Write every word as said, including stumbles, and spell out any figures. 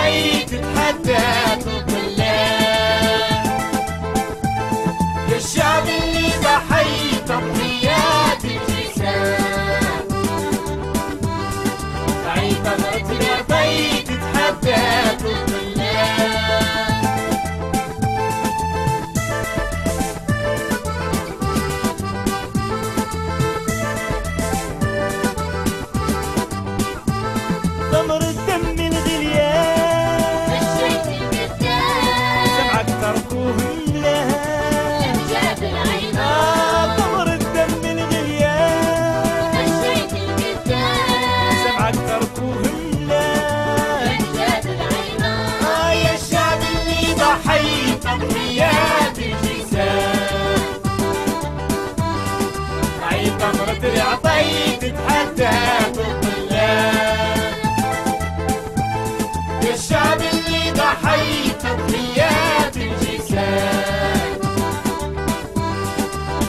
ضحيت تحداكم بالله، يا الشعب اللي ضحيت تضحيات الجسام، بعيد ثغرة رضيت تحداكم بالله. ثمر الدم الغليان مشيت القدام، سمعك تركوه ملاها جاب العينان. آه ثمر الدم الغليان مشيت القدام، سمعك تركوه ملاها جاب العينان. آه يا الشعب اللي ضحيت تضحيات